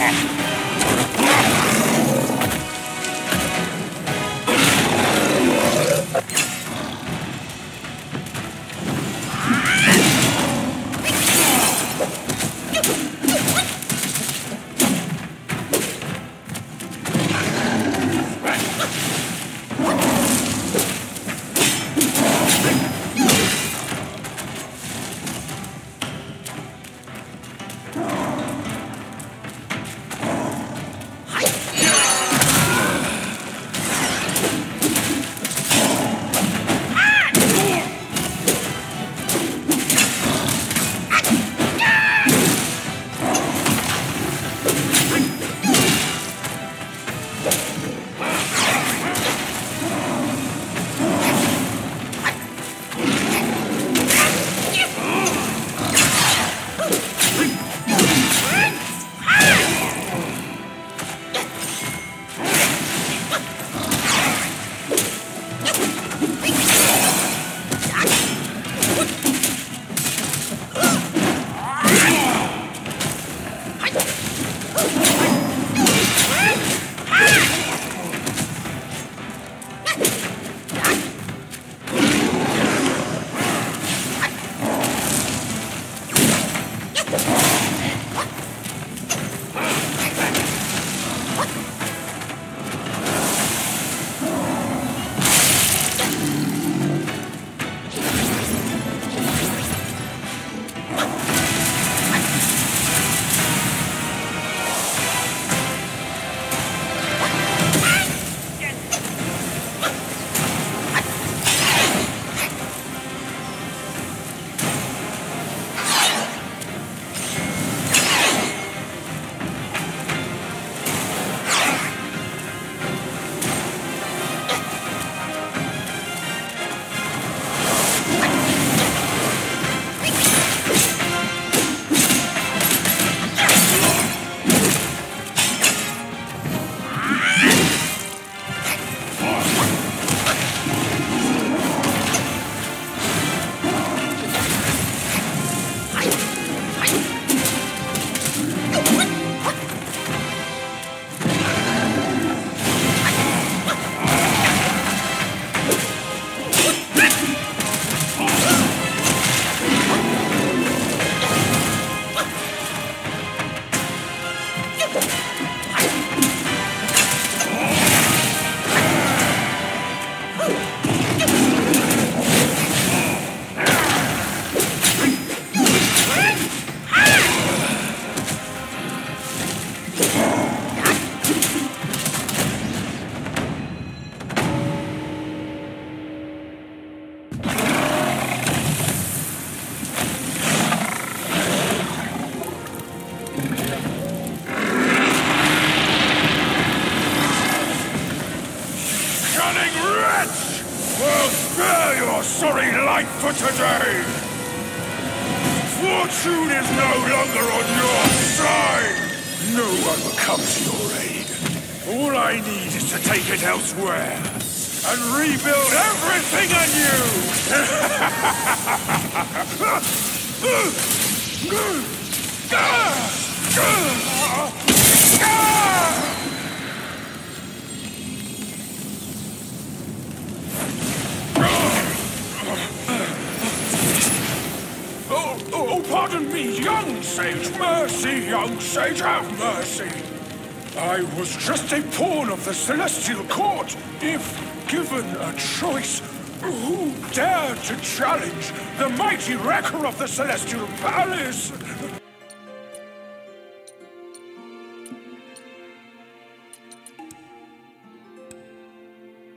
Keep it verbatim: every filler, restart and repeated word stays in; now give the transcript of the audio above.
Fortune is no longer on your side! No one comes to your aid. All I need is to take it elsewhere and rebuild everything anew! Oh, oh, pardon me, young sage. Mercy, young sage, have mercy. I was just a pawn of the Celestial Court. If given a choice, who dared to challenge the mighty wrecker of the Celestial Palace?